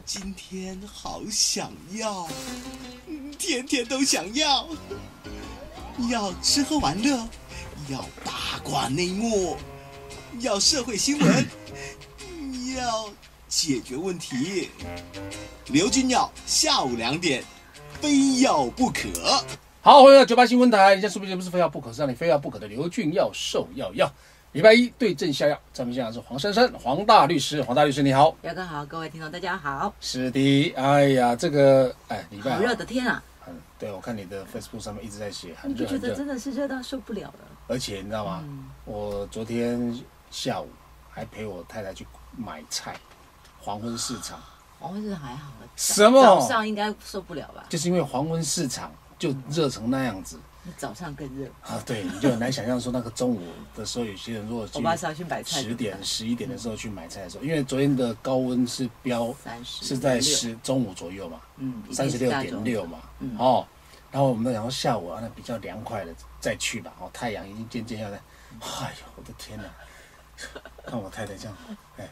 今天好想要，天天都想要。要吃喝玩乐，要八卦内幕，要社会新闻，要解决问题。刘君耀下午2点，非要不可。 好，回到98新闻台，以下说节目是非要不可，是让你非要不可的刘俊耀受要。礼拜一对症下药，在我们现场是黄珊珊，黄大律师，黄大律师你好。 耀哥好，各位听众大家好。 是的，哎呀，这个礼拜好热的天啊！ 对，我看你的 Facebook 上面一直在写很你不热， 觉得真的是热到受不了了？ 而且你知道吗？我昨天下午还陪我太太去买菜，黄昏市场。 黄昏市场还好， 什么？ 早上应该受不了吧？ 就是因为黄昏市场就热成那样子。 早上更热啊，对，你就很难想象说那个中午的时候，有些人如果我爸是要去买菜 10点、11点的时候去买菜的时候，因为昨天的高温是标是在中午左右嘛，36.6嘛，然后我们都想说下午那比较凉快的再去吧，太阳已经渐渐要来，哎呦，我的天哪！看我太太这样，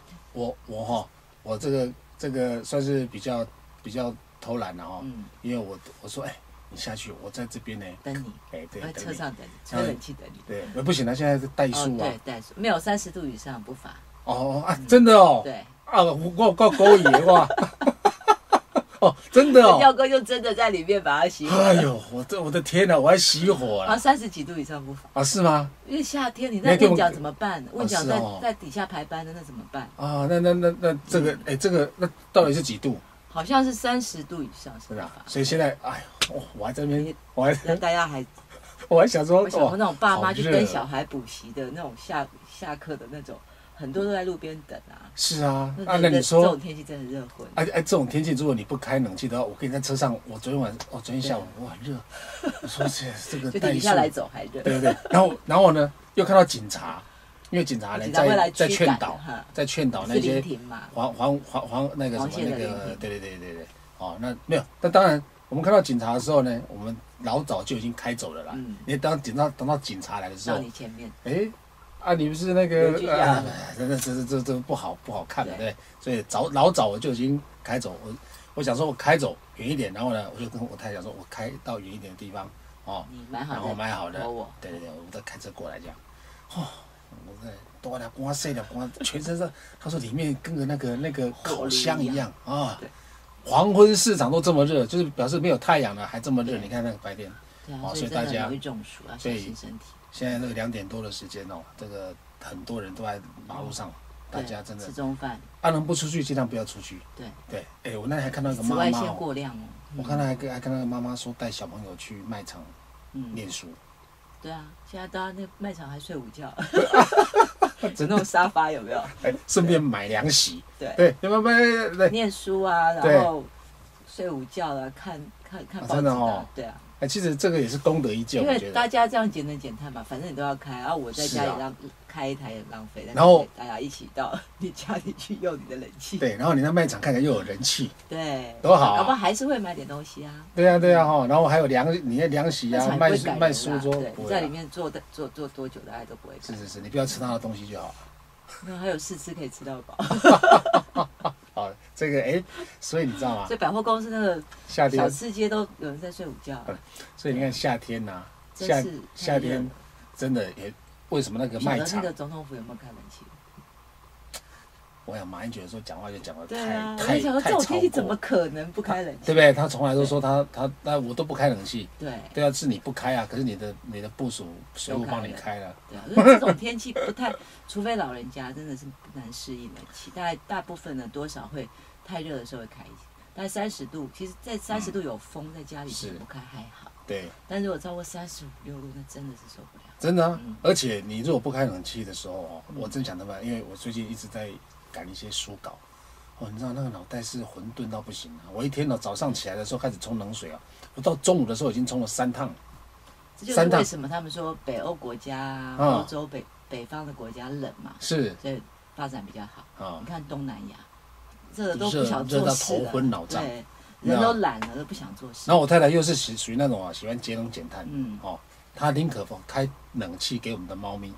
我这个算是比较偷懒了因为我说你下去，我在这边呢， 等你。 对， 在车上等你，车冷气等你。 对，不行了，现在是怠速啊。 对，怠速没有30度以上不罚。 真的哦。 对。 我勾引哇。真的哦。 耀哥就真的在里面把它熄火。 哎呦，我的天哪，我还熄火了。 30几度以上不罚。 是吗？ 因为夏天你在问讲怎么办？问讲在底下排班的那怎么办？ 那这个那到底是几度？ 好像是30度以上是吧？ 所以现在我还在那边， 大家我还想说， 我想说那种爸妈去跟小孩补习的那种下课的那种，很多都在路边等啊。 是啊， 那你说这种天气真的热昏。 这种天气如果你不开冷气的话，我跟你在车上，我昨天下午我很热，我说这个就底下来走还热。 对，然后呢又看到警察。因为警察呢在劝导那些黄那个什么那个对，那没有，但当然我们看到警察的时候呢，我们老早就已经开走了啦。因为等到警察来的时候， 到你前面， 你不是那个这不好看的对，所以老早我就已经开走，我想说我开走远一点，然后呢我就跟我太太讲说，我开到远一点的地方你买好的， 然后买好的， 对， 我再开车过来这样，我在多了光晒了光，全身上，他说里面跟个那个烤箱一样啊。黄昏市场都这么热，就是表示没有太阳了还这么热。你看那个白天， 所以大家容易中暑啊，小心身体。 现在那个2点多的时间这个很多人都在马路上，大家真的吃中饭， 能不出去尽量不要出去。对，我那天还看到一个妈妈， 紫外线过量我看到还看到那个妈妈说带小朋友去卖场念书。 对啊，现在大家那卖场还睡午觉，只弄沙发有没有？ 顺便买凉席。 对， 念书啊，然后睡午觉啊，看报纸真的哦。 对啊。 其实这个也是功德一件， 因为大家这样节能减碳嘛，反正你都要开，然后我在家里开一台也浪费， 然后大家一起到你家里去用你的冷气。 对，然后你那卖场看起来又有人气， 对， 多好啊！ 搞不好还是会买点东西啊。 对啊然后还有你的凉席啊，卖书桌， 你在里面坐多久，大家都不会改。 是，你不要吃他的东西就好了。 没有，还有试吃可以吃到饱。 好，这个所以你知道吗？ 所以百货公司那个小吃街都有人在睡午觉。 所以你看夏天呐，夏天真的也为什么那个卖场？ 那个总统府有没有开冷气？ 我想马英九的时候讲话就讲得太超过，这种天气怎么可能不开冷气？ 对不对？他从来都说他我都不开冷气。 对啊，是你不开啊，可是你的部属水务帮你开了。 对啊，因为这种天气不太，除非老人家真的是不难适应冷气，大部分呢多少会太热的时候会开一些，大概30度，其实在30度有风，在家里不开还好。 对。但如果超过35、6度，那真的是受不了。 真的啊，而且你如果不开冷气的时候我真想他们，因为我最近一直在赶一些书稿，你知道那个脑袋是混沌到不行啊！我一天早上起来的时候开始冲冷水啊，我到中午的时候已经冲了3趟。 这就是为什么他们说北欧国家、欧洲北方的国家冷嘛， 是， 所以发展比较好。你看东南亚，热都不想做事了， 热到头昏脑胀， 对，人都懒了，都不想做事。 然后我太太又是属于那种喜欢节能减碳，她宁可开冷气给我们的猫咪吹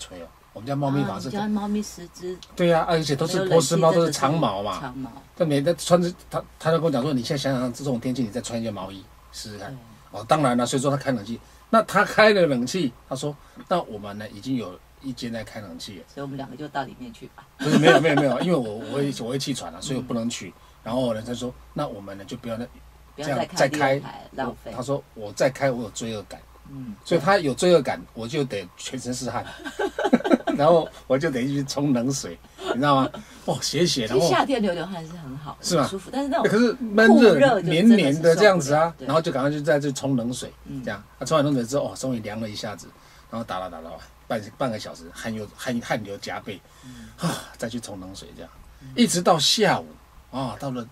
我们家猫咪法是， 家猫咪10只， 对呀，而且都是波斯猫，都是长毛嘛。 长毛。 但每天穿着他都跟我讲说，你现在想想这种天气，你再穿一件毛衣试试看。哦，当然了，所以说他开冷气，那他开了冷气，他说，那我们呢已经有一间在开冷气了， 所以我们2个就到里面去吧。 不是没有，因为我会气喘了，所以我不能去。然后呢，他说，那我们呢就不要这样再开， 浪费。 他说我再开我有罪恶感，所以他有罪恶感，我就得全身是汗，然后我就得去冲冷水，你知道吗？哦，写，然后夏天流汗是很好， 是吧？ 舒服，但是那种可是闷热黏黏的这样子啊，然后就赶快就在这冲冷水，这样，冲完冷水之后，哦，终于凉了一下子，然后打了半个小汗流浃背，再去冲冷水，这样，一直到下午啊，到了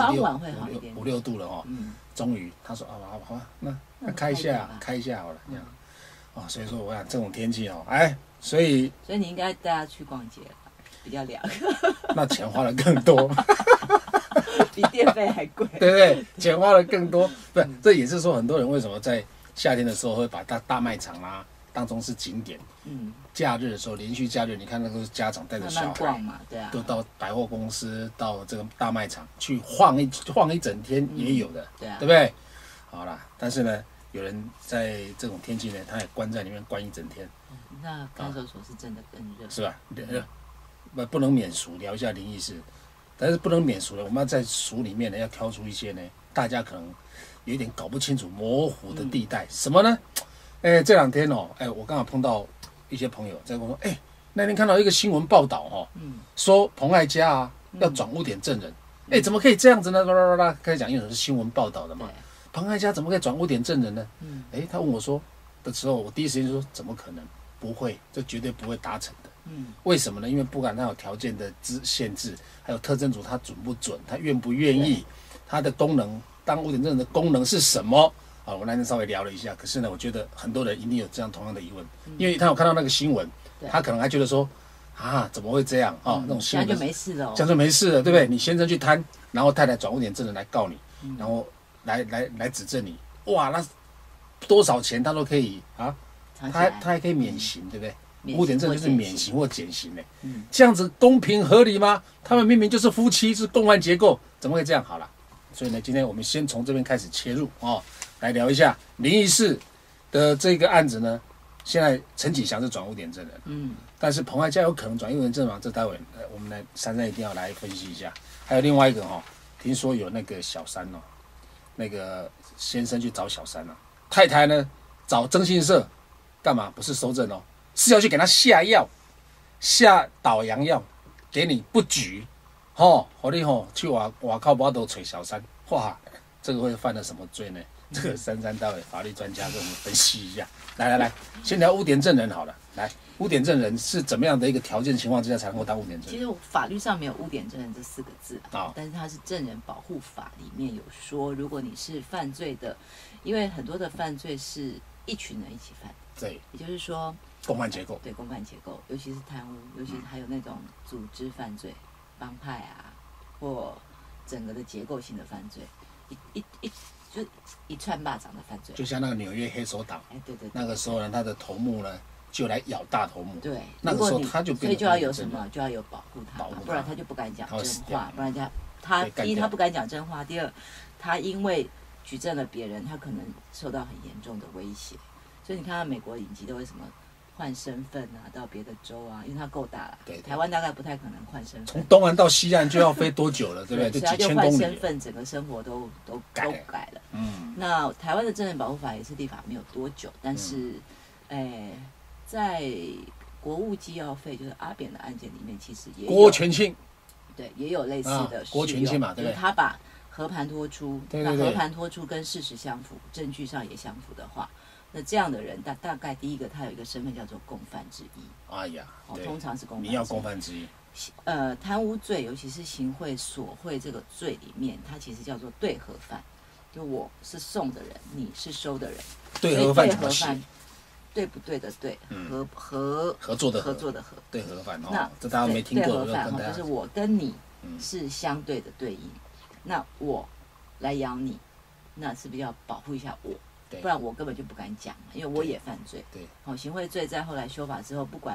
36、5、6度了哦，终于他说好吧，那开一下好了，这样，哦，所以说我想这种天气哦，所以你应该带他去逛街，比较凉。 那钱花的更多， 比电费还贵， 对不对？钱花的更多，不是？这也是说很多人为什么在夏天的时候会把大卖场啊当中是景点。假日的时候，连续假日，你看那个家长带着小孩嘛，对啊， 都到百货公司、到这个大卖场去晃一整天也有的，对不对？好啦，但是呢，有人在这种天气呢，他也关在里面关一整天。 那看守所是真的更热， 是吧？不能免俗，聊一下灵异事，但是不能免俗的，我们要在俗里面呢，要挑出一些呢，大家可能有点搞不清楚、模糊的地带。什么呢？这2天哦，我刚好碰到一些朋友在跟我说，那天看到一个新闻报道哦，说彭爱家啊要转污点证人，怎么可以这样子呢？开始讲，因为是新闻报道的嘛，彭爱家怎么可以转污点证人呢？他问我说的时候，我第一时间就说，怎么可能？不会，这绝对不会达成的。为什么呢？因为不管它有条件的限制，还有特征组它准不准，它愿不愿意，它的功能，当污点证人的功能是什么？我那天稍微聊了一下，可是呢，我觉得很多人一定有这样同样的疑问，因为他有看到那个新闻，他可能还觉得说，怎么会这样？那种新闻这样就没事了， 这样就没事了，对不对？你先生去贪，然后太太转污点证人来告你，然后来指证你，哇，那多少钱他都可以啊？他还可以免刑，对不对？污点证就是免刑或减刑嘞，这样子公平合理吗？他们明明就是夫妻，是共犯结构，怎么会这样？好了，所以呢，今天我们先从这边开始切入来聊一下灵异事的这个案子呢。现在陈启祥是转污点证人，但是彭爱家有可能转污点证吗？这待会我们来珊珊一定要来分析一下。还有另外一个听说有那个小三那个先生去找小三太太呢找征信社干嘛？不是收证是要去给他下药，下倒阳药，给你不举，给你去外靠不都找小三，哇，这个会犯了什么罪呢？这个珊珊待会法律专家跟我们分析一下。来，先聊污点证人好了。来，污点证人是怎么样的一个条件情况之下才能够当污点证人？ 其实法律上没有污点证人这4个字但是它是证人保护法里面有说，如果你是犯罪的，因为很多的犯罪是一群人一起犯， 对， 也就是说共犯结构， 对，共犯结构，尤其是贪污，尤其是还有那种组织犯罪、帮派或整个的结构性的犯罪，就一串巴掌的犯罪， 就像那个纽约黑手党， 对， 那个时候呢，他的头目呢就来咬大头目， 对， 那个时候他就所以就要有什么，就要有保护他，不然他就不敢讲真话，不然他第一他不敢讲真话，第二他因为举证了别人，他可能受到很严重的威胁，所以你看到美国影集都为什么换身份到别的州因为它够大了。对，台湾大概不太可能换身份。 从东岸到西岸就要飞多久了，对不对？就几千公里。 就换身份，整个生活都改了。那台湾的证人保护法也是立法没有多久，但是，在国务机要费就是阿扁的案件里面，其实也有郭全庆， 对，也有类似的郭全庆嘛，对不对？ 他把和盘托出， 那和盘托出跟事实相符，证据上也相符的话。那这样的人，大概第一个，他有一个身份叫做共犯之一。 哎呀， 通常是共犯之一。 你要共犯之一。 贪污罪，尤其是行贿、索贿这个罪里面，它其实叫做对合犯，就我是送的人，你是收的人。 对合犯怎么写？ 对不对的对， 合作的合。 对合犯那这大家没听过。 对合犯就是我跟你是相对的对应，那我来养你，那是不是要保护一下我？不然我根本就不敢讲，因为我也犯罪。 对， 行贿罪在后来修法之后，不管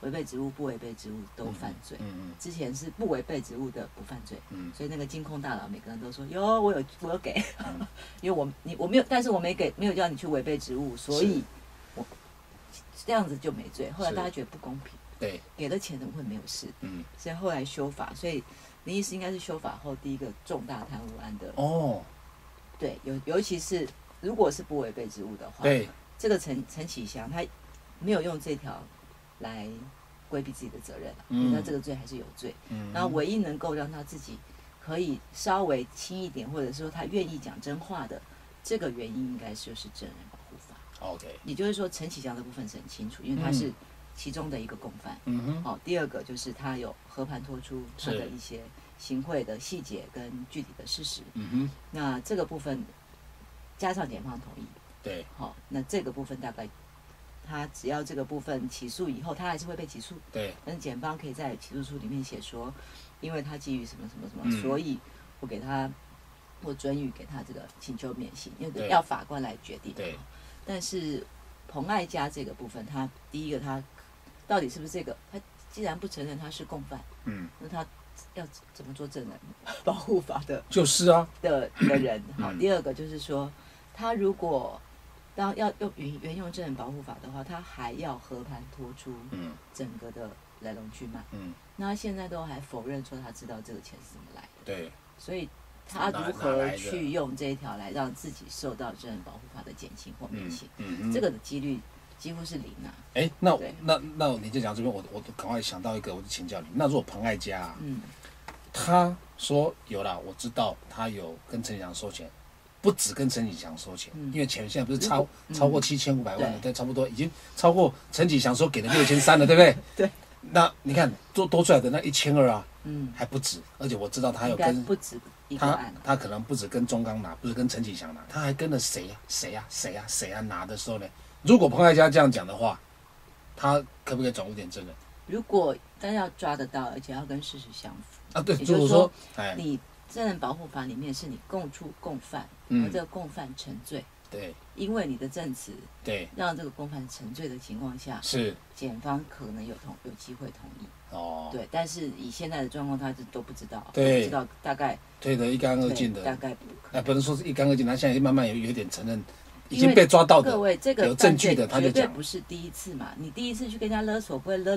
违背职务、不违背职务都犯罪。之前是不违背职务的不犯罪。所以那个金控大佬每个人都说有，我有给，因为我没有，但是我没有叫你去违背职务，所以我这样子就没罪。后来大家觉得不公平， 对， 给了钱怎么会没有事？所以后来修法，所以林医师应该是修法后第一个重大贪污案的。哦，对，尤其是如果是不违背职务的话， 对， 这个陈启祥他没有用这条来规避自己的责任那这个罪还是有罪。然后唯一能够让他自己可以稍微轻一点，或者说他愿意讲真话的这个原因，应该就是证人保护法。 OK， 也就是说陈启祥的部分是很清楚，因为他是其中的一个共犯。第二个就是他有和盘托出他的一些行贿的细节跟具体的事实。那这个部分加上检方同意， 对， 那这个部分大概他只要这个部分起诉以后，他还是会被起诉。 对， 但是检方可以在起诉书里面写说，因为他基于什么什么什么，所以我准予给他这个请求免刑，因为要法官来决定。 对， 但是彭爱家这个部分，他第一个他到底是不是这个？他既然不承认他是共犯，那他要怎么做证人保护法的？ 就是啊的人。好，第二个就是说，他如果当要沿用证人保护法的话，他还要和盘托出整个的来龙去脉。那他现在都还否认说他知道这个钱是怎么来的。 对， 所以他如何去用这一条来让自己受到证人保护法的减轻或免刑？这个的几率几乎是零啊。 那你就讲这边，我赶快想到一个，我就请教你。那如果彭爱家他说有啦，我知道他有跟陈启祥收钱。不止跟陈启祥收钱，因为钱现在不是超过7500万了，对，差不多已经超过陈启祥说给了6300了，对不对？ 对。 那你看多出来的那1200啊，还不止，而且我知道他有跟不止一个案， 他可能不止跟中钢拿，不是跟陈启祥拿，他还跟了谁啊拿的时候呢？如果彭爱家这样讲的话，他可不可以转污点证人？ 如果但要抓得到，而且要跟事实相符啊，对，就是说， 你证人保护法里面是你供出共犯，而这个共犯成罪， 对， 因为你的证词， 对， 让这个共犯成罪的情况下， 是检方可能有机会同意，对，但是以现在的状况，他都不知道， 对， 不知道大概推得一干二净的， 大概不能说是一干二净，他现在慢慢有点承认。已经被抓到的， 各位，这个有证据的，他就讲绝对不是第一次嘛。你第一次去跟人家勒索，不会勒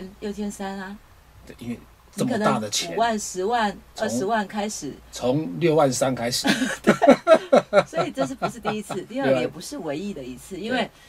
6300啊？ 对，因为这么大的钱，5 万、10万、20万开始， 从63000开始， 所以这是不是第一次？第二个也不是唯一的一次，因为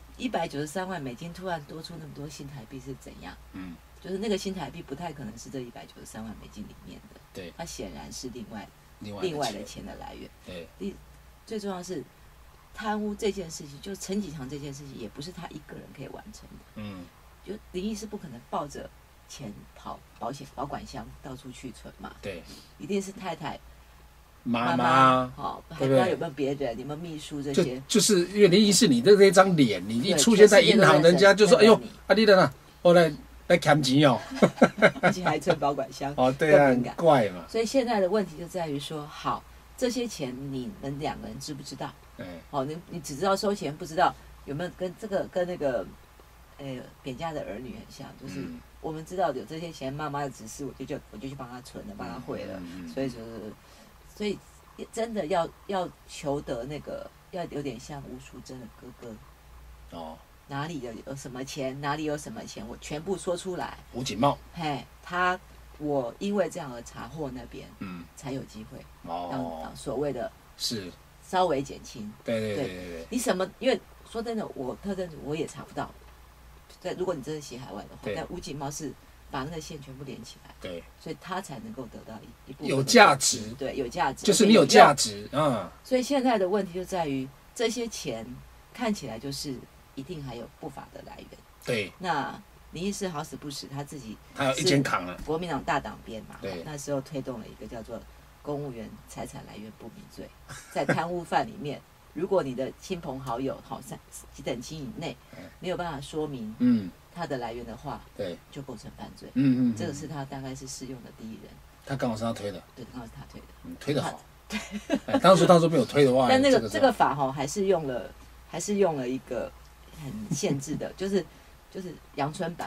193万美金突然多出那么多新台币是怎样？就是那个新台币不太可能是这193万美金里面的， 对， 它显然是另外的钱的来源。 对， 最重要的是。贪污这件事情，就陈启祥这件事情，也不是他一个人可以完成的。就林医师不可能抱着钱跑保管箱到处去存嘛。 对， 一定是太太、 妈妈， 还不知道有没有别人，有没有秘书这些。 就是因为林医师你的这张脸，你一出现在银行，人家就说：“哎呦，你的呢？我来捡钱哦。” 而且还存保管箱。 对啊，很怪嘛。 所以现在的问题就在于说，好，这些钱你们2个人知不知道？你只知道收钱，不知道有没有跟那个，扁家的儿女很像，就是我们知道有这些钱，妈妈的指示，我就去帮他存了，帮他汇了，所以真的要求得那个，要有点像吴淑珍的哥哥，哪里有什么钱，哪里有什么钱，我全部说出来。 吴景茂， 我因为这样而查获那边，才有机会让所谓的是。 稍微减轻， 对， 你什么？因为说真的，我特侦组我也查不到。如果你真的写海外的话，但吴景茂是把那个线全部连起来， 对， 所以他才能够得到一部分有价值， 对，有价值， 就是你有价值啊。 所以现在的问题就在于，这些钱看起来就是一定还有不法的来源。 对， 那林医师好死不死，他自己他有一肩扛了， 国民党大党编嘛， 对， 那时候推动了一个叫做公务员财产来源不明罪，在贪污犯里面，如果你的亲朋好友几等亲以内没有办法说明他的来源的话， 对， 就构成犯罪。这个是他大概是适用的第一人。 他刚好是他推的， 对，刚好是他推的， 推得好。对，当初没有推的话， 但这个法还是用了一个很限制的，就是阳春版啊。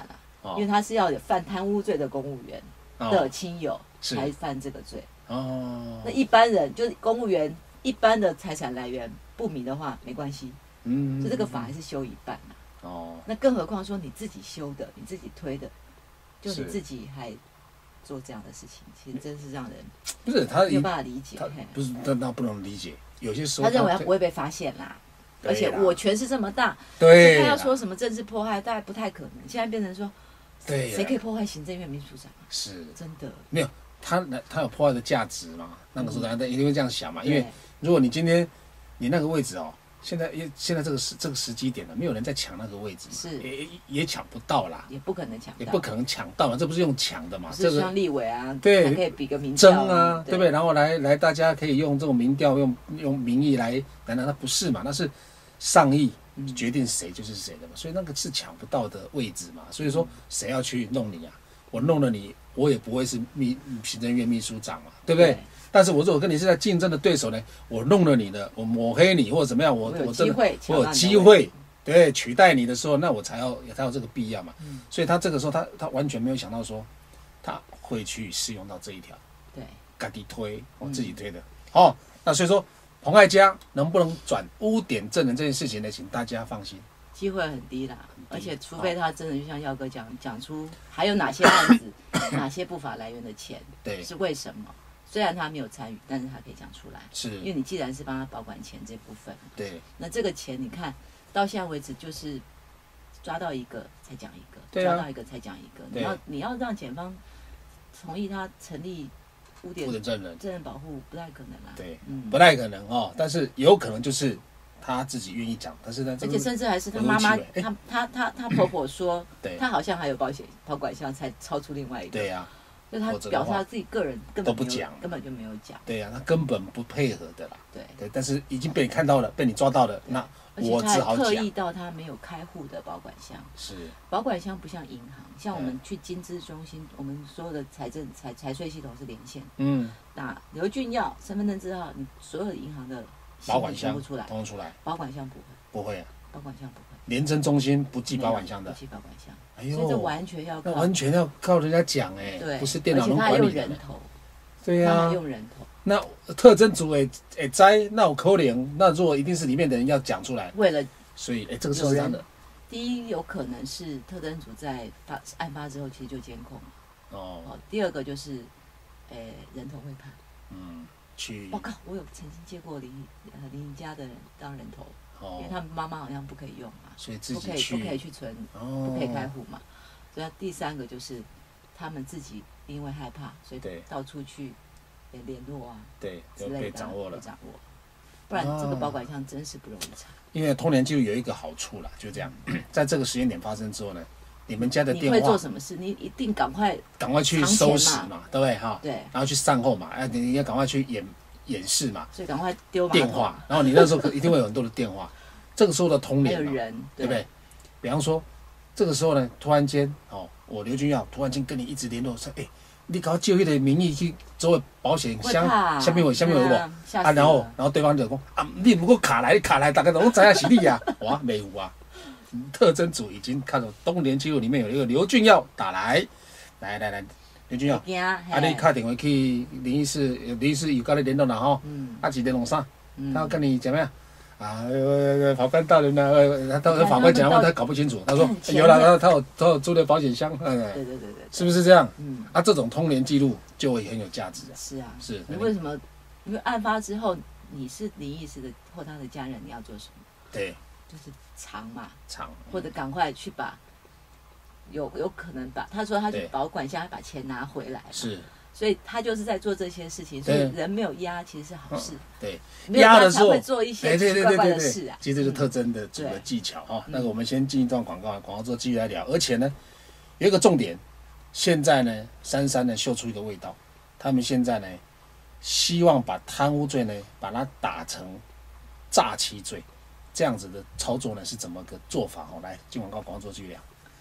因为他是要有犯贪污罪的公务员的亲友才犯这个罪。 哦， 那一般人就是公务员一般的财产来源不明的话没关系，所以这个法还是修一半嘛。哦，那更何况说你自己修的，你自己推的，就你自己还做这样的事情，其实真是让人不是他没有办法理解。 不是，那不能理解。有些时候他认为他不会被发现啦，而且我权势这么大， 对， 他要说什么政治迫害，大概不太可能。现在变成说， 对， 谁可以破坏行政院秘书长？ 是真的没有他有破坏的价值嘛？那个时候大家一定会这样想嘛，因为如果你今天你那个位置哦。现在这个时机点了，没有人在抢那个位置嘛， 是也抢不到啦， 也不可能抢到， 也不可能抢到嘛，这不是用抢的嘛， 这个像立委啊， 对， 还可以比个民调争啊，对不对？然后来大家可以用这种民调，用民意来，难道那不是嘛？那是上议决定谁就是谁的嘛，所以那个是抢不到的位置嘛，所以说谁要去弄你啊？我弄了你，我也不会是行政院秘书长嘛，对不对？但是我如果跟你是在竞争的对手呢，我弄了你的，我抹黑你或者怎么样，我有机会对取代你的时候，那我才有这个必要嘛。所以他这个时候他完全没有想到说他会去适用到这一条， 对， 自己推，我自己推的。那所以说彭爱嘉能不能转污点证人这件事情呢，请大家放心， 机会很低啦。而且除非他真的就像耀哥讲出还有哪些案子哪些不法来源的钱， 对， 是为什么？虽然他没有参与，但是他可以讲出来， 是因为你既然是帮他保管钱这部分， 对， 那这个钱你看到现在为止就是抓到一个才讲一个， 抓到一个才讲一个，你要让检方同意他成立污点证人保护，不太可能啦， 对，不太可能但是有可能就是他自己愿意讲，但是呢， 而且甚至还是他妈妈，他婆婆说，他好像还有保管箱才超出另外一个， 对呀。 就他表示他自己个人根本不讲， 根本就没有讲。 对呀，他根本不配合的啦。 对， 但是已经被你看到了，被你抓到了，那我只好讲。 特意到他没有开户的保管箱。 是。 保管箱不像银行，像我们去金资中心，我们所有的财税系统是连线。那刘俊耀身份证字号，你所有的银行的保管箱通出来，保管箱不会。 不会啊。 保管箱不会。 廉政中心不寄保管箱的。 不寄保管箱。 哎呦， 所以这完全要靠人家讲对， 不是电脑能管理的。 而且他用人头， 对呀， 用人头。 那特侦组摘，那我可怜，那如果一定是里面的人要讲出来， 为了， 所以这个是这样的。 第一，有可能是特侦组在案发之后其实就监控了。第二个就是，人头会怕。 去。 我靠，我有曾经接过邻家的人当人头。因为他们妈妈好像不可以用嘛， 所以自己不可以去存，不可以开户嘛。所以第三个就是他们自己因为害怕，所以到处去联络啊， 对，之类的被掌握了， 不然这个保管箱真是不容易查。 因为通联记录有一个好处啦，就这样，在这个时间点发生之后呢，你们家的电话你会做什么事？你一定赶快去收拾嘛，对不对哈？ 对， 然后去善后嘛，你要赶快去掩饰嘛， 所以赶快丢电话，然后你那时候一定会有很多的电话，这个时候的通联嘛，对不对？比方说，这个时候呢，突然间我刘君耀突然间跟你一直联络说，你搞借那个名义去做保险箱，下面有无啊？然后对方就讲你不过卡来，大家都知道是你啊，哇，没有啊，特侦组已经看到通联记录里面有一个刘俊耀打来。刘俊耀，你打电话去林医师有跟你联络了哈，是联络啥？他要跟你怎么样？法官大人呢？他法官讲的话他搞不清楚，他说有了，他有租的保险箱， 对， 是不是这样？这种通联记录就会很有价值。 是啊， 是。 你为什么？因为案发之后，你是林医师的或他的家人，你要做什么？ 对， 就是藏嘛， 藏， 或者赶快去把。有可能他说他去保管箱把钱拿回来， 是， 所以他就是在做这些事情，所以人没有压其实是好事。 对， 压的时候会做一些奇怪怪的事啊。 其实这是特侦的组的技巧哈。那个我们先进一段广告，广告之后继续来聊。而且呢，有一个重点，现在呢，珊珊呢嗅出一个味道，他们现在呢希望把贪污罪呢把它打成诈欺罪，这样子的操作呢是怎么个做法？来进广告，广告之后继续聊。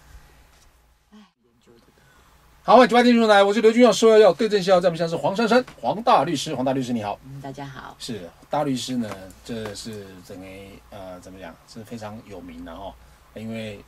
好，欢迎继续来，我是刘君耀，说要对症下药，在我们现在是黄珊珊，黄大律师，黄大律师你好。 大家好。 是大律师呢，这是整个怎么讲是非常有名的因为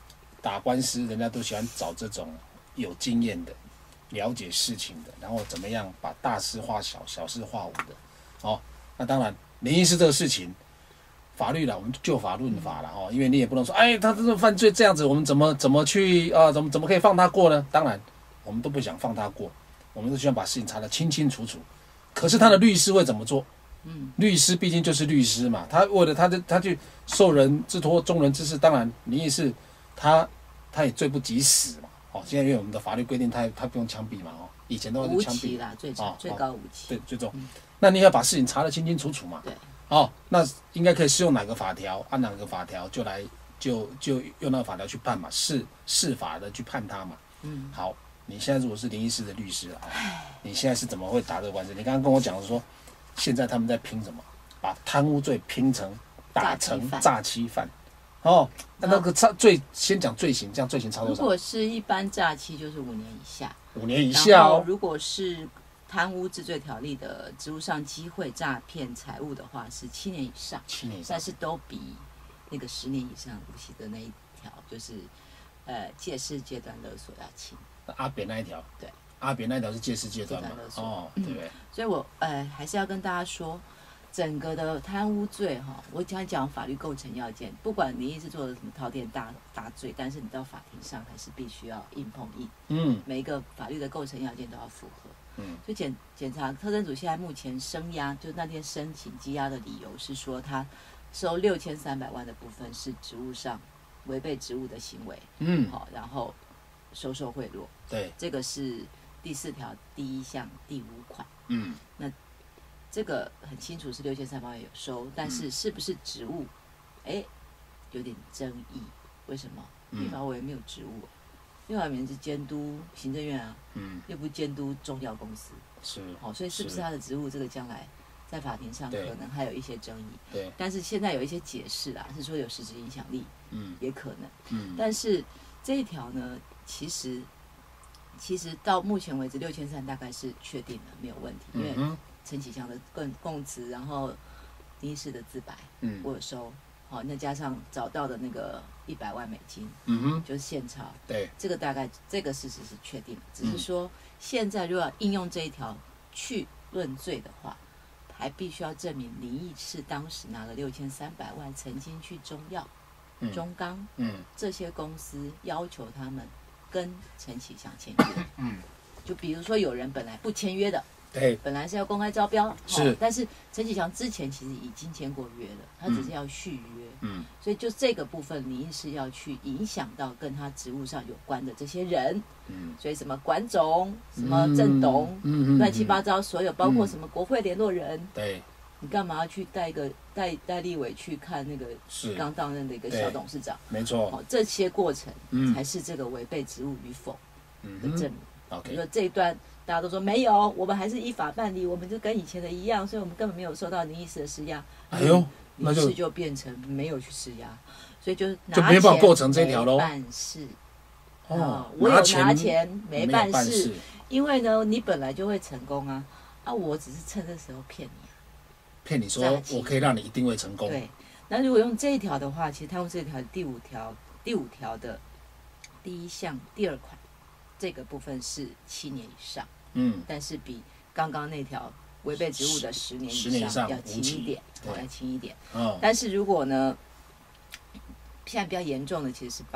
打官司，人家都喜欢找这种有经验的、了解事情的，然后怎么样把大事化小、小事化无的。哦，那当然，灵异事这个事情，法律啦，我们就法论法啦，哦，因为你也不能说，哎，他这个犯罪这样子，我们怎么去怎么可以放他过呢？当然，我们都不想放他过，我们都希望把事情查得清清楚楚。可是他的律师会怎么做？律师毕竟就是律师嘛，他为了他去受人之托、忠人之事，当然灵异事他也罪不及死嘛。哦，现在因为我们的法律规定他不用枪毙嘛，哦，以前都是枪毙无期啦，最高无期。 对，最重。那你要把事情查得清清楚楚嘛。 对。 哦，那应该可以适用哪个法条，按哪个法条就用那个法条去判嘛，释法的去判他嘛。好，你现在如果是灵异事的律师啊，你现在是怎么会打这个官司？你刚刚跟我讲说，现在他们在拼什么？把贪污罪打成诈欺犯。哦，那个先讲罪刑，这样罪刑差多少？ 如果是一般诈欺，就是5年以下。 5年以下哦。 如果是贪污治罪条例的职务上机会诈骗财物的话，是7年以上。7年以上，但是都比那个10年以上无期的那一条，就是借势戒断勒索要轻。 阿扁那一条， 对， 阿扁那一条是借势戒断嘛？哦，对不对？ 所以我还是要跟大家说，整个的贪污罪哈，我讲法律构成要件，不管你一直做了什么滔天大罪，但是你到法庭上还是必须要硬碰硬。每一个法律的构成要件都要符合。所以检察特侦组现在目前声押，就那天申请羁押的理由是说，他收6300万的部分是职务上违背职务的行为。好，然后收贿赂。对，这个是第4条第1项第5款。那这个很清楚是6300万有收，但是是不是职务，有点争议。为什么？立法委员没有职务。立法委员是监督行政院啊，又不监督中药公司，是，所以是不是他的职务，这个将来在法庭上可能还有一些争议。对，但是现在有一些解释啊，是说有实质影响力，也可能。但是这一条呢，其实到目前为止6300大概是确定的，没有问题，因为陈启祥的供词，然后林医师的自白，我有收。好，那加上找到的那个100万美金，就是现钞，对，这个大概这个事实是确定的，只是说现在如果要应用这一条去论罪的话，还必须要证明林义士当时拿了6300万，曾经去中药、中钢，这些公司要求他们跟陈启祥签约，就比如说有人本来不签约的。对，本来是要公开招标，是，但是陈启祥之前其实已经签过约了，他只是要续约，所以就这个部分，你是要去影响到跟他职务上有关的这些人，所以什么管总、什么郑董，乱七八糟，所有包括什么国会联络人，对，你干嘛要去带立委去看那个刚到任的一个小董事长？没错，这些过程才是这个违背职务与否的证明。比如说这一段。大家都说没有，我们还是依法办理，我们就跟以前的一样，所以我们根本没有受到林医师的施压。哎呦，那就变成没有去施压，所以就没办法构成这条喽。 办事我有拿钱没办事，因为呢，你本来就会成功啊，我只是趁这时候骗你骗你说我可以让你一定会成功。 对，那如果用这一条的话，其实他用这条第五条的第1项第2款，这个部分是7年以上。但是比刚刚那条违背职务的10年以上要轻一点，要轻一点。但是如果呢，现在比较严重的其实是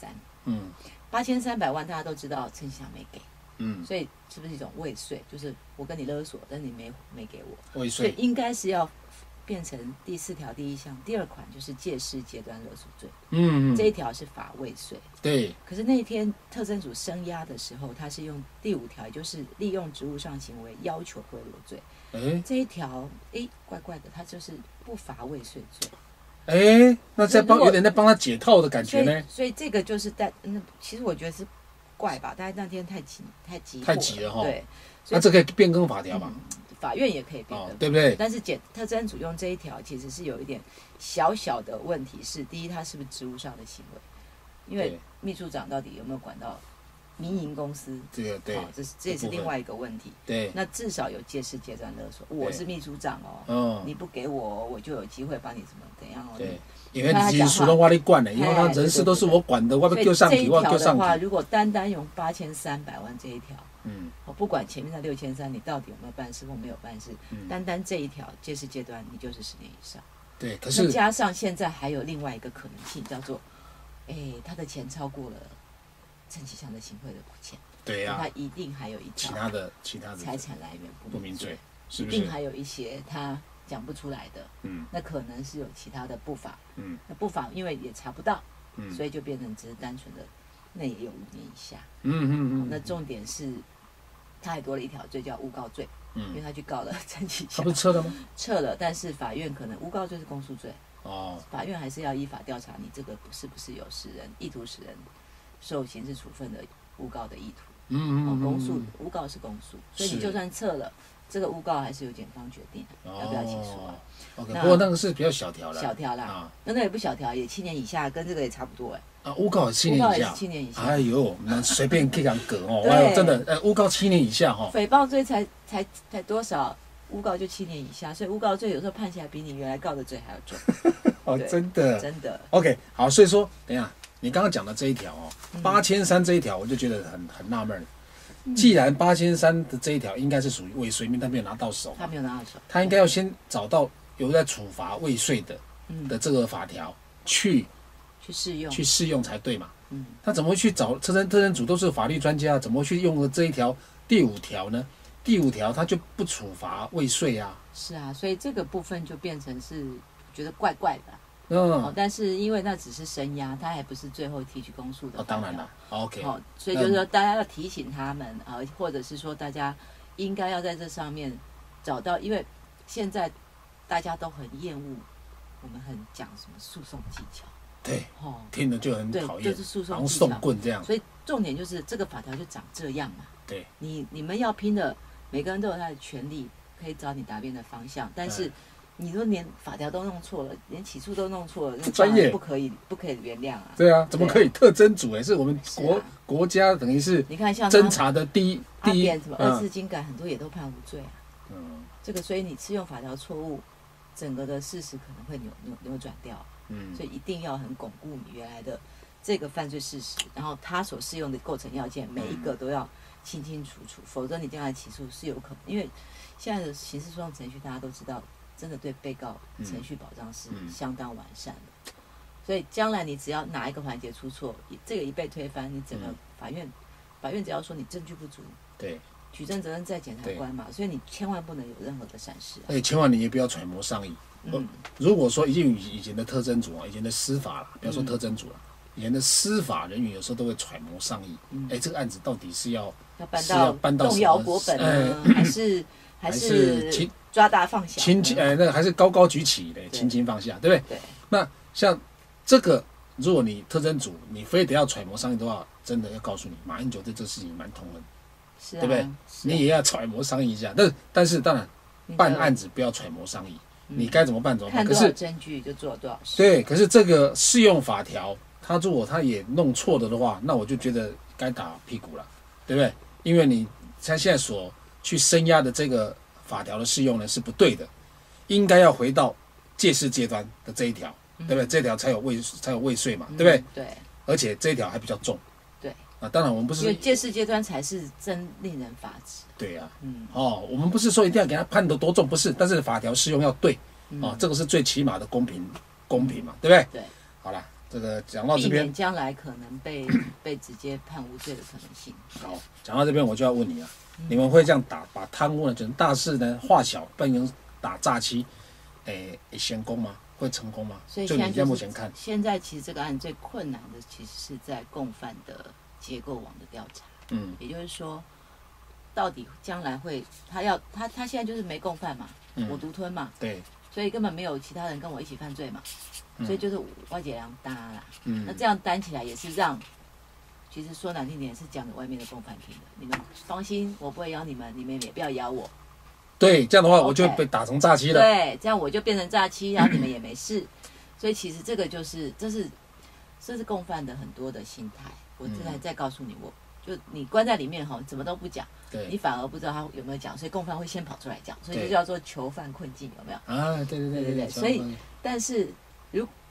8300。8300万大家都知道陈启祥没给，所以是不是一种未遂？就是我跟你勒索，但是你没给我，未遂，所以应该是要变成第4条第1项第2款，就是借势截断勒索罪。这一条是法未遂。对。可是那天特侦组声押的时候，他是用第5条，也就是利用职务上行为要求贿赂罪。这一条怪怪的，他就是不罚未遂罪。 那有点在帮他解套的感觉呢。 所以这个就是其实我觉得是怪吧，大概那天太急了哈。对。 那这可以变更法条吧？ 法院也可以变更， 对不对？ 但是特侦组用这一条其实是有一点小小的问题，是第一，他是不是职务上的行为？因为秘书长到底有没有管到民营公司？这个对，这也是另外一个问题。对，那至少有借势截断勒索。我是秘书长哦，你不给我，我就有机会帮你怎样哦？对， 因为已经属了我的管了，以后他人事都是我管的，我要叫上去，我要叫上去。 如果单用8300万这一条，我不管前面的6300，你到底有没有办事或没有办事，单这一条揭示阶段，你就是10年以上。 对，可是加上现在还有另外一个可能性，叫做，他的钱超过了陈其祥的行贿的钱。 对呀， 他一定还有一其他的财产来源不明罪，是不是？一定还有一些他讲不出来的，那可能是有其他的不法，那不法因为也查不到，所以就变成只是单纯的，那也有5年以下，那重点是，他还多了一条罪叫诬告罪，因为他去告了陈其祥， 他不是撤了吗？ 撤了，但是法院可能诬告罪是公诉罪，法院还是要依法调查你这个是不是有使人意图使人受刑事处分的诬告的意图。公诉诬告是公诉，所以你就算撤了，这个诬告还是由检方决定要不要起诉啊。 OK， 不过那个是比较小条了， 小条啦，那也不小条，也7年以下，跟这个也差不多诬告7年以下 ，7年以下。 哎呦，那随便可以讲割哦，哎呦，真的，诬告7年以下哈。 诽谤罪才多少，诬告就7年以下，所以诬告罪有时候判起来比你原来告的罪还要重。 真的， 真的。 OK， 好，所以说，等一下。你刚刚讲的这一条8300这一条，我就觉得很纳闷。既然8300的这一条应该是属于未遂，因为他没有拿到手，他应该要先找到有在处罚未遂的这个法条去适用才对嘛。他怎么会去找特侦组都是法律专家，怎么会去用了这一条第5条呢？第5条他就不处罚未遂啊。 是啊，所以这个部分就变成是觉得怪怪的。但是因为那只是声押，他还不是最后提起公诉的。 当然了 ，OK。 所以就是说，大家要提醒他们或者是说，大家应该要在这上面找到，因为现在大家都很厌恶我们很讲什么诉讼技巧。 对，听了就很讨厌， 就是诉讼技巧， 送棍这样。 所以重点就是这个法条就长这样嘛。 对， 你们要拼的，每个人都有他的权利，可以找你答辩的方向，但是。你说连法条都弄错了，连起诉都弄错了，那专业不可以原谅啊！ 对啊，怎么可以？特侦组是我们国家等于是你看像侦查的第一什么2次精改，很多也都判无罪啊。这个所以你适用法条错误，整个的事实可能会扭转掉。所以一定要很巩固你原来的这个犯罪事实，然后他所适用的构成要件每一个都要清清楚楚，否则你将来起诉是有可能，因为现在的刑事诉讼程序大家都知道。真的对被告程序保障是相当完善的，所以将来你只要哪一个环节出错，这个一被推翻，你整个法院只要说你证据不足， 对， 举证责任在检察官嘛，所以你千万不能有任何的闪失。 而且千万你也不要揣摩上意。如果说以前的特侦组以前的司法啦，不要说特侦组了，以前的司法人员有时候都会揣摩上意。这个案子到底是要搬到动摇国本呢，还是抓大放小， 那个还是高高举起的，轻轻放下，对不对？对。那像这个，如果你特侦组你非得要揣摩上意的话，真的要告诉你，马英九对这事情蛮痛恨，对不对？你也要揣摩上意一下。但是当然，办案子不要揣摩上意，你该怎么办怎么办。 看多少证据就做多少事。 对，可是这个适用法条，他如果他也弄错了的话，那我就觉得该打屁股了，对不对？因为你像现在所去声押的这个法条的适用呢是不对的，应该要回到借势阶段的这一条，对不对？这条才有未遂嘛，对不对？ 对。 而且这一条还比较重。 对。 当然我们不是因为借势阶段才是真令人发指。 对呀。我们不是说一定要给他判得多重，不是，但是法条适用要对，这个是最起码的公平嘛，对不对？ 对。 好了。这个讲到这边，避免将来可能被直接判无罪的可能性。 好，讲到这边我就要问你了，你们会这样把贪污呢，就是大事呢化小，变成打诈欺，成功吗？会成功吗？ 所以就你现在目前看， 现在其实这个案最困难的其实是在共犯的结构网的调查。也就是说，到底将来会他现在就是没共犯嘛，我独吞嘛， 对， 所以根本没有其他人跟我一起犯罪嘛。所以就是外姐良担啦，那这样担起来也是让，其实说难听点是讲给外面的共犯听的。你们放心，我不会咬你们，你们也不要咬我。 对，这样的话我就被打成诈欺了。 对，这样我就变成诈欺，然后你们也没事。所以其实这个就是这是共犯的很多的心态。我现在再告诉你，就你关在里面哈，怎么都不讲，你反而不知道他有没有讲，所以共犯会先跑出来讲，所以就叫做囚犯困境，有没有？ 啊，对。 所以但是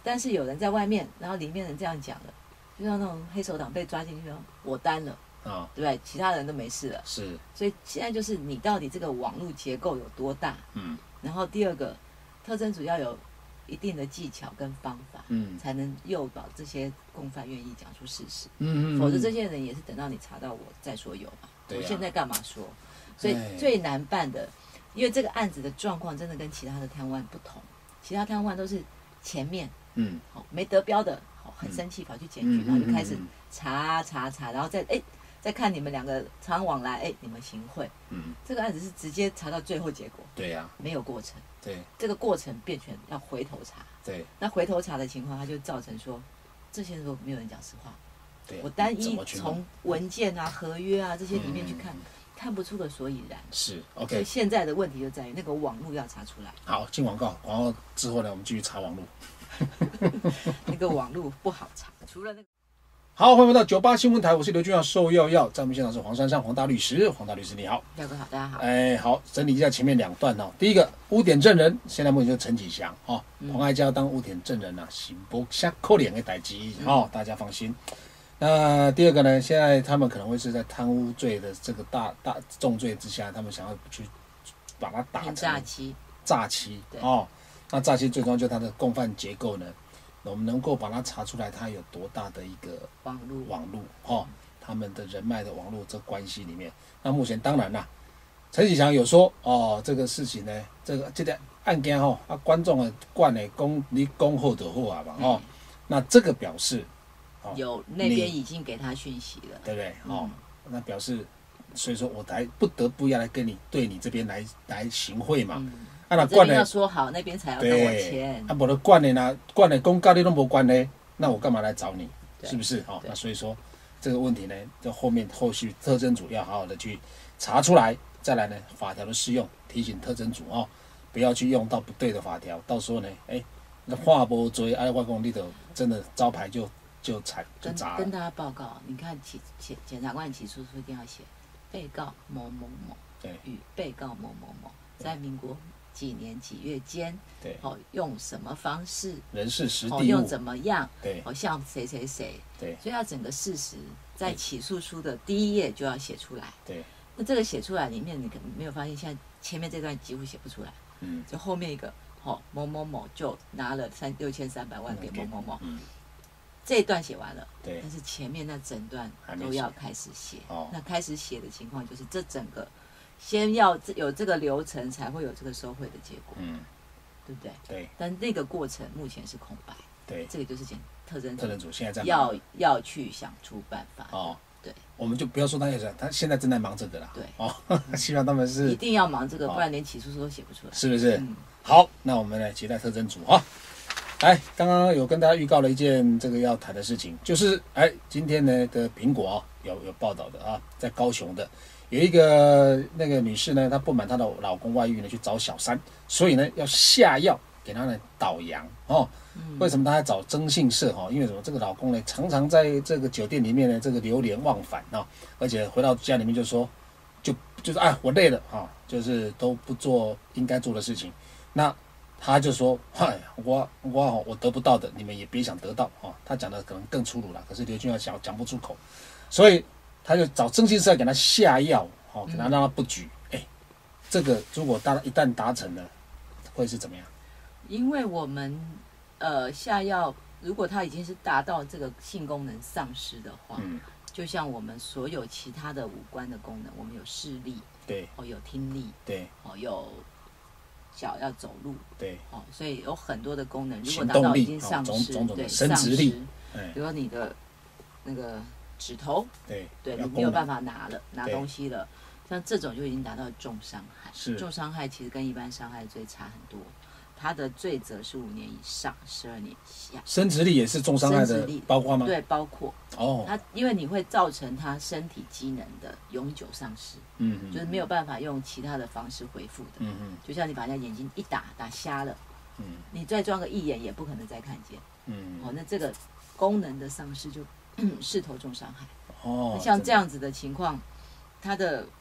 但是有人在外面，然后里面人这样讲了，就像那种黑手党被抓进去，我担了。对不对？其他人都没事了， 是， 所以现在就是你到底这个网络结构有多大？然后第二个，特侦组要有一定的技巧跟方法，才能诱导这些共犯愿意讲出事实，否则这些人也是等到你查到我再说有嘛，我现在干嘛说？所以最难办的，因为这个案子的状况真的跟其他的贪污案不同，其他贪污案都是前面，没得标的，很生气跑去检举，然后就开始查，然后再看你们两个常往来，你们行贿，这个案子是直接查到最后结果， 对呀， 没有过程， 对， 这个过程变成要回头查， 对， 那回头查的情况，它就造成说，这些人都没有人讲实话， 对， 我单一从文件啊、合约啊这些里面去看，看不出个所以然， 是 OK。 所以现在的问题就在于那个网络要查出来。 好，进广告，然后之后呢，我们继续查网络。 那个网络不好查，除了那个。 好，欢迎回到98新闻台，我是刘俊耀，受要要，在我们现场是黄珊珊，黄大律师，黄大律师你好， 耀哥好，大家好。 好，整理一下前面2段哦。第一个污点证人，现在目前就是陈启祥哦，黄爱嘉当污点证人啊，是不下扣脸的代志哦，大家放心。那第二个呢，现在他们可能会是在贪污罪的这个大重罪之下，他们想要去把它打成诈欺哦。那诈欺最重要就是它的共犯结构呢。我们能够把它查出来，它有多大的一个网络他们的人脉的网络这关系里面。那目前当然啦，陈启祥有说这个事情呢，这个案件观众的惯的你讲好就好啊嘛那这个表示有那边已经给他讯息了， 对不对那表示，所以说我才不得不要来对你这边来行贿嘛。 那这边要说好，那边才要跟我签。 不然管的公告你都没关呢，那我干嘛来找你？是不是？那所以说这个问题呢，就后续特侦组要好好的去查出来，再来呢法条的适用，提醒特侦组不要去用到不对的法条，到时候呢，那话不追，外公里头真的招牌就砸了。 跟大家报告，你看检察官起诉书一定要写被告某某某与被告某某某在民国几年几月间， 对， 用什么方式， 人事时地物， 用怎么样， 对， 像谁谁谁， 对， 所以要整个事实在起诉书的第一页就要写出来， 对。 那这个写出来里面，你可能没有发现，现在前面这段几乎写不出来，就后面一个，某某某就拿了6300万给某某某，这一段写完了， 对， 但是前面那整段都要开始写，那开始写的情况就是这整个。先要有这个流程，才会有这个收贿的结果，对不对？ 对。 但那个过程目前是空白， 对， 这个就是特侦组现在在要去想出办法对。 我们就不要说他现在正在忙这个啦， 对希望他们是一定要忙这个，不然连起诉书都写不出来， 是不是？好，那我们来期待特侦组来，刚刚有跟大家预告了一件这个要谈的事情，就是今天呢的苹果有报道的在高雄的。有一个那个女士呢，她不满她的老公外遇呢，去找小三，所以呢要下药给她呢倒阳为什么她要找征信社因为什么？这个老公呢常常在这个酒店里面呢这个流连忘返而且回到家里面就说，就是我累了就是都不做应该做的事情。那他就说，我得不到的，你们也别想得到他讲的可能更粗鲁了，可是刘俊耀讲不出口，所以。他就找征信社给他下药，给他让他不举。这个如果一旦达成了，会是怎么样？ 因为我们下药，如果他已经是达到这个性功能丧失的话，就像我们所有其他的五官的功能，我们有视力， 对， 有听力， 对， 有脚要走路， 对， 所以有很多的功能，如果达到已经丧失， 种的生殖力， 比如说你的那个。指头， 对， 你没有办法拿东西了，像这种就已经达到重伤害。重伤害其实跟一般伤害罪差很多，它的罪责是5年以上12年以下。 生殖力也是重伤害的包括吗？ 对，包括。它因为你会造成他身体机能的永久丧失，就是没有办法用其他的方式恢复的。就像你把人家眼睛一打瞎了，你再装个义眼也不可能再看见。那这个功能的丧失就。视头重伤害像这样子的情况，他的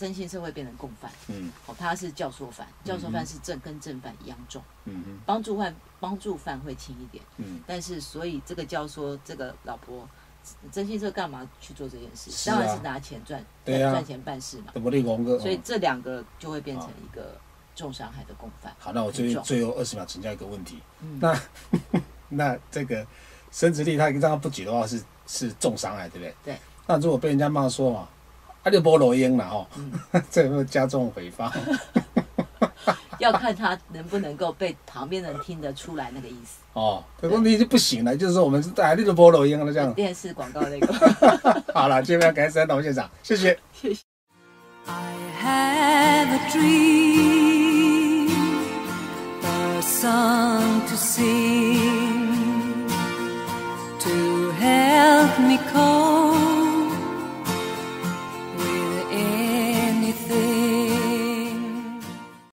征信社会变成共犯，他是教唆犯，教唆犯是跟正犯一样重，帮助犯会轻一点，但是所以这个教唆这个老婆。征信社干嘛去做这件事？当然是拿钱赚钱办事嘛。所以这2个就会变成一个重伤害的共犯。 好，那我最后20秒请教一个问题。那这个生殖力，他让他不举的话是重伤害，对不对？ 对。 那如果被人家骂说嘛，你没录音啦吼，这有没有加重诽谤？ 要看他能不能够被旁边人听得出来那个意思。 可问题就不行了，就是说我们是你都没录音了这样。 电视广告那个。 好了，今天要感谢3董现场，谢谢。 谢谢。 I have a dream, a song to sing, to help me cope